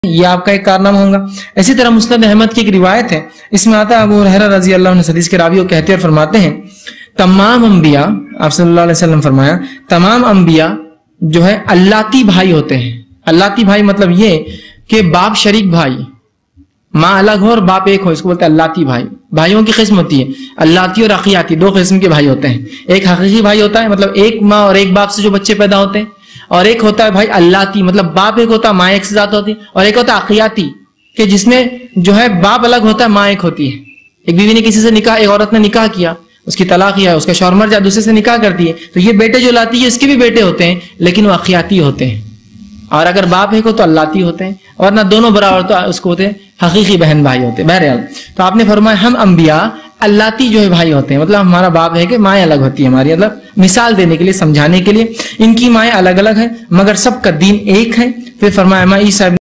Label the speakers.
Speaker 1: ये आपका एक कारनामा होगा। इसी तरह मुस्नद अहमद की एक रिवायत है, इसमें आता है अबू हुरैरा रजी अल्लाह अन्हु हदीस के रावी वो कहते हैं और फरमाते हैं, तमाम अंबिया, आप सल्लल्लाहु अलैहि वसल्लम फरमाया, तमाम अंबिया जो है अल्लाती भाई होते हैं। अल्लाती भाई मतलब ये कि बाप शरीक भाई, माँ अलग हो और बाप एक हो, इसको बोलते हैं अल्लाती भाई। भाइयों की किस्म होती है अल्लाती और अखियाती, दो किस्म के भाई होते हैं। एक हकीकी भाई होता है, मतलब एक माँ और एक बाप से जो बच्चे पैदा होते हैं, और एक होता है भाई अल्लाती, मतलब बाप एक होता है माँ एक से ज्यादा होती है, और एक होता है अखियाती कि जिसमें जो है बाप अलग होता है माँ एक होती है। एक बीवी ने किसी से निकाह, एक औरत ने निकाह किया, उसकी तलाक किया, उसका शौहर मर जाए, दूसरे से निकाह करती है, तो ये बेटे जो लाती है इसके भी बेटे होते हैं, लेकिन वो अखियाती होते हैं। और अगर बाप एक हो तो अल्लाती होते हैं, और ना दोनों बराबर तो उसको होते हैं हकीकी बहन भाई होते हैं। बहरहाल तो आपने फरमाया हम अंबिया अल्लाती जो है भाई होते हैं, मतलब हमारा बाप है कि माएँ अलग होती है हमारी, मतलब मिसाल देने के लिए, समझाने के लिए। इनकी माएँ अलग अलग है मगर सबका दीन एक है। फिर फरमाया ईसा